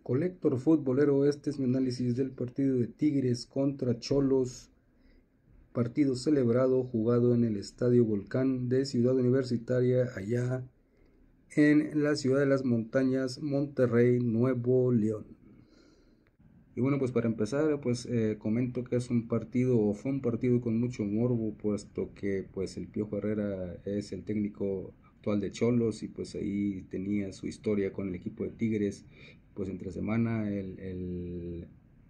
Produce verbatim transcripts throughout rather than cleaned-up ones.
Colector Futbolero, este es mi análisis del partido de Tigres contra Xolos, partido celebrado, jugado en el Estadio Volcán de Ciudad Universitaria, allá en la ciudad de las montañas, Monterrey, Nuevo León. Y bueno, pues para empezar, pues eh, comento que es un partido, o fue un partido con mucho morbo, puesto que pues el Piojo Herrera es el técnico actual de Xolos y pues ahí tenía su historia con el equipo de Tigres. Pues entre semana el, el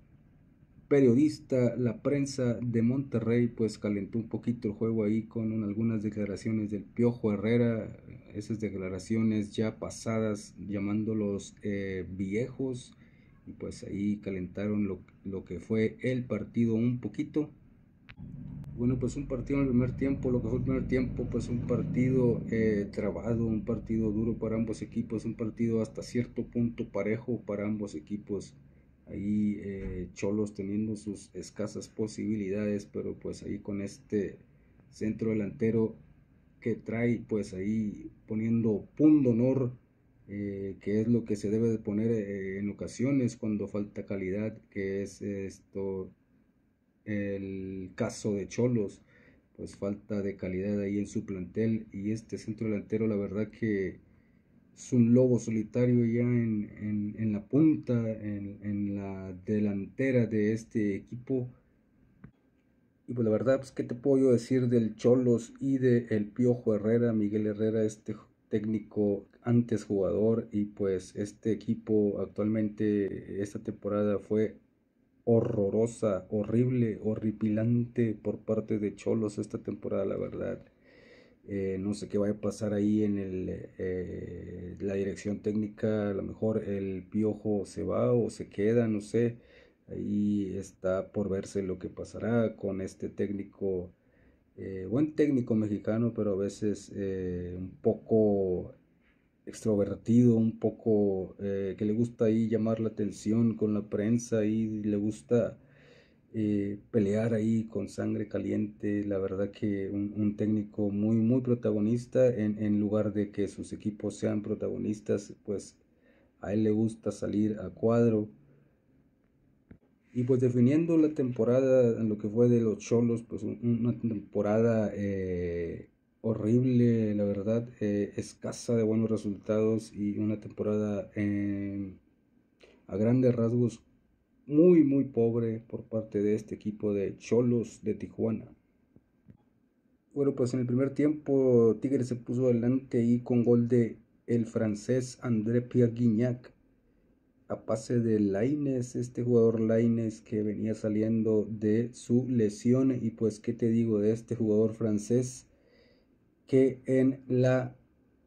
periodista, la prensa de Monterrey pues calentó un poquito el juego ahí con un, algunas declaraciones del Piojo Herrera, esas declaraciones ya pasadas llamándolos eh, viejos, y pues ahí calentaron lo, lo que fue el partido un poquito. Bueno, pues un partido en el primer tiempo, lo que fue el primer tiempo, pues un partido eh, trabado, un partido duro para ambos equipos, un partido hasta cierto punto parejo para ambos equipos. Ahí eh, Xolos teniendo sus escasas posibilidades, pero pues ahí con este centro delantero que trae, pues ahí poniendo pundonor, eh, que es lo que se debe de poner eh, en ocasiones cuando falta calidad, que es esto el caso de Xolos, pues falta de calidad ahí en su plantel, y este centro delantero la verdad que es un lobo solitario ya en, en, en la punta, en, en, la delantera de este equipo. Y pues la verdad, pues qué te puedo yo decir del Xolos y de el Piojo Herrera, Miguel Herrera, este técnico antes jugador, y pues este equipo actualmente esta temporada fue horrorosa, horrible, horripilante por parte de Xolos esta temporada, la verdad. Eh, no sé qué vaya a pasar ahí en el, eh, la dirección técnica. A lo mejor el Piojo se va o se queda, no sé. Ahí está por verse lo que pasará con este técnico, eh, buen técnico mexicano, pero a veces eh, un poco extrovertido, un poco eh, que le gusta ahí llamar la atención con la prensa y le gusta eh, pelear ahí con sangre caliente. La verdad que un, un técnico muy muy protagonista en, en lugar de que sus equipos sean protagonistas, pues a él le gusta salir a cuadro. Y pues definiendo la temporada, lo que fue de los Xolos, pues un, una temporada eh, horrible, la verdad, eh, escasa de buenos resultados, y una temporada eh, a grandes rasgos muy muy pobre por parte de este equipo de Xolos de Tijuana. Bueno, pues en el primer tiempo Tigres se puso adelante ahí con gol de el francés André Pierre Gignac, a pase de Lainez, este jugador Lainez que venía saliendo de su lesión. Y pues qué te digo de este jugador francés, que en la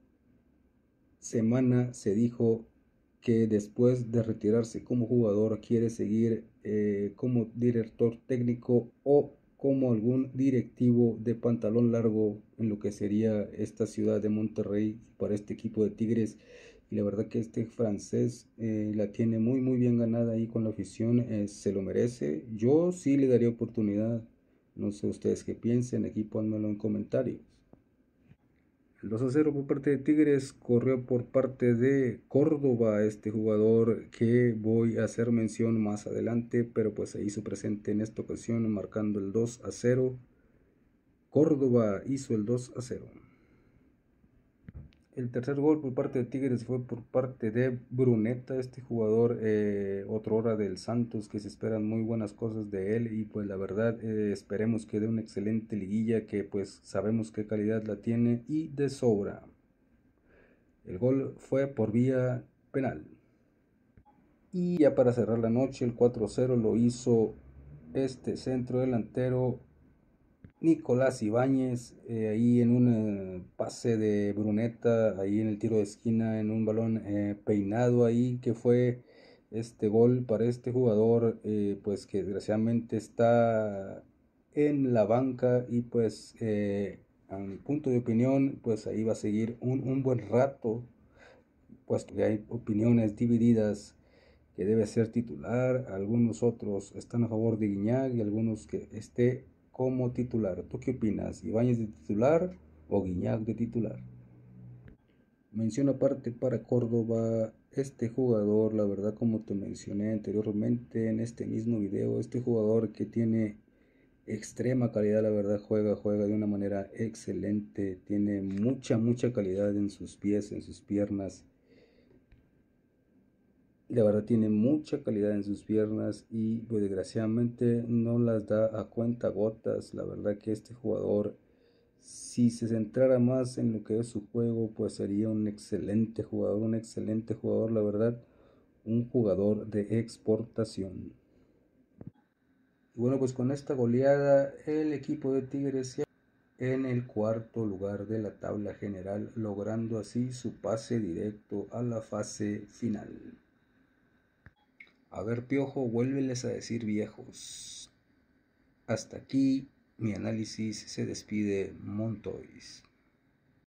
semana se dijo que después de retirarse como jugador quiere seguir eh, como director técnico o como algún directivo de pantalón largo en lo que sería esta ciudad de Monterrey para este equipo de Tigres. Y la verdad que este francés eh, la tiene muy muy bien ganada ahí con la afición, eh, se lo merece. Yo sí le daría oportunidad, no sé ustedes qué piensen, aquí pónmelo en comentarios. El dos a cero por parte de Tigres corrió por parte de Córdoba, este jugador que voy a hacer mención más adelante, pero pues se hizo presente en esta ocasión marcando el dos a cero. Córdoba hizo el dos a cero. El tercer gol por parte de Tigres fue por parte de Bruneta, este jugador eh, otrora del Santos, que se esperan muy buenas cosas de él, y pues la verdad eh, esperemos que dé una excelente liguilla, que pues sabemos qué calidad la tiene y de sobra. El gol fue por vía penal. Y ya para cerrar la noche, el cuatro a cero lo hizo este centro delantero Nicolás Ibáñez, eh, ahí en un eh, pase de Bruneta, ahí en el tiro de esquina, en un balón eh, peinado ahí, que fue este gol para este jugador, eh, pues que desgraciadamente está en la banca, y pues eh, a mi punto de opinión, pues ahí va a seguir un, un buen rato, puesto que hay opiniones divididas que debe ser titular. Algunos otros están a favor de Gignac y algunos que esté como titular. ¿Tú qué opinas? ¿Ibáñez de titular o Gignac de titular? Mención aparte para Córdoba, Este jugador, la verdad, como te mencioné anteriormente en este mismo video, este jugador que tiene extrema calidad, la verdad, juega, juega de una manera excelente, tiene mucha, mucha calidad en sus pies, en sus piernas. La verdad tiene mucha calidad en sus piernas y pues desgraciadamente no las da a cuenta gotas. La verdad que este jugador, si se centrara más en lo que es su juego, pues sería un excelente jugador, un excelente jugador, la verdad, un jugador de exportación. Y bueno, pues con esta goleada el equipo de Tigres se en el cuarto lugar de la tabla general, logrando así su pase directo a la fase final. A ver, Piojo, vuélveles a decir viejos. Hasta aquí mi análisis, se despide Montois.